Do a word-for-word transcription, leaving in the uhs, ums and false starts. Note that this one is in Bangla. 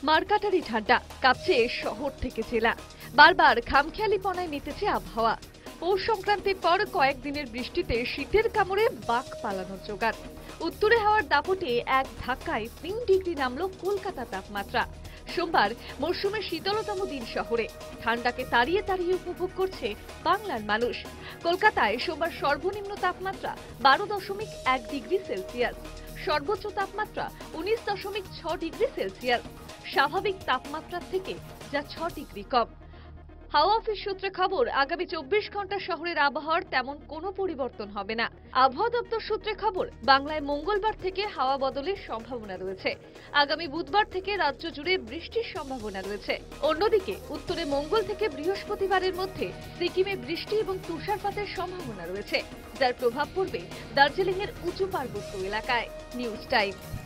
মারকাটারি ঠান্ডা কাঁপছে শহর থেকে জেলা। বারবার খামখেয়ালিপনায় মেতেছে আবহাওয়া। পৌষ সংক্রান্তির পর কয়েকদিনের বৃষ্টিতে শীতের কামড়ে বাঘ পালানোর জোগাড়। উত্তরে হাওয়ার দাপটে এক ধাক্কায় তিন ডিগ্রি নামলো কলকাতা তাপমাত্রা। সোমবার মরশুমের শীতলতম দিন শহরে ঠান্ডাকে তাড়িয়ে তাড়িয়ে উপভোগ করছে বাংলার মানুষ। কলকাতায় সোমবার সর্বনিম্ন তাপমাত্রা বারো দশমিক এক ডিগ্রি সেলসিয়াস, সর্বোচ্চ তাপমাত্রা উনিশ দশমিক ছ ডিগ্রি সেলসিয়াস, স্বাভাবিক তাপমাত্রার থেকে যা ছ ডিগ্রি কম। হাওয়া অফিস সূত্রে খবর, আগামী চব্বিশ ঘন্টা শহরের আবহাওয়ার তেমন কোনো পরিবর্তন হবে না। আবহাওয়া দপ্তর সূত্রে খবর, বাংলায় মঙ্গলবার থেকে হাওয়া বদলের সম্ভাবনা রয়েছে। আগামী বুধবার থেকে রাজ্য জুড়ে বৃষ্টির সম্ভাবনা রয়েছে। অন্যদিকে উত্তরে মঙ্গল থেকে বৃহস্পতিবারের মধ্যে সিকিমে বৃষ্টি এবং তুষারপাতের সম্ভাবনা রয়েছে, যার প্রভাব পড়বে দার্জিলিং এর উঁচু পার্বত্য এলাকায়। News time.